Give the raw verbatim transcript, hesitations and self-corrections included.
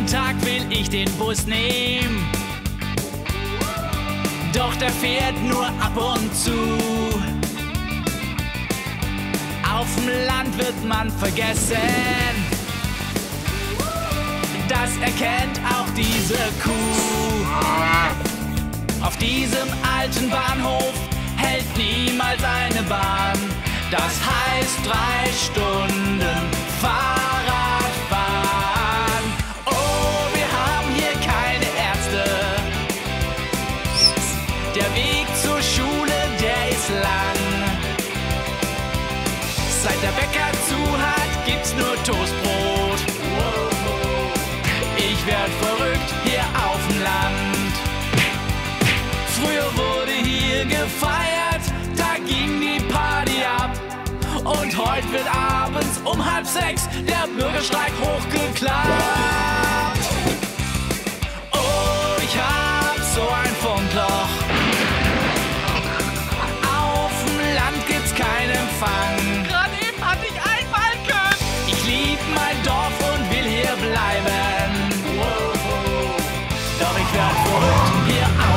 Jeden Tag will ich den Bus nehmen, doch der fährt nur ab und zu. Auf dem Land wird man vergessen, das erkennt auch diese Kuh. Auf diesem alten Bahnhof hält niemals eine Bahn. Das heißt drei Stunden Fahrrad fahren. Oh, wir haben hier keine Ärzte. Der Weg zur Schule, der ist lang. Seit der Bäcker zu hat, gibt's nur Toastbrot. Ich werd verrückt hier auf dem Land. Früher wurde hier gefeiert, da ging die Party ab. Und heute wird abends um halb sechs der Bürgersteig hochgeklappt. Oh, ich hab so ein Funkloch. Auf dem Land gibt's keinen Empfang. Gerade eben hatte ich ein Balken. Ich lieb mein Dorf und will hier bleiben. Doch ich werd verrückt hier auf